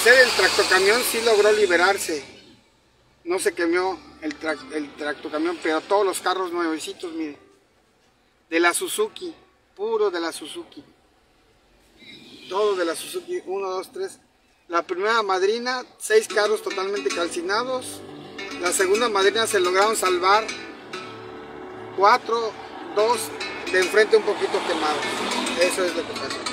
parecer el tractocamión sí logró liberarse. No se quemó el tractocamión, pero todos los carros nuevecitos, miren. De la Suzuki, puro de la Suzuki. Todo de la Suzuki, 1, 2, 3. La primera madrina, 6 carros totalmente calcinados. La segunda madrina se lograron salvar 4, 2 de enfrente un poquito quemados. Eso es lo que pasa.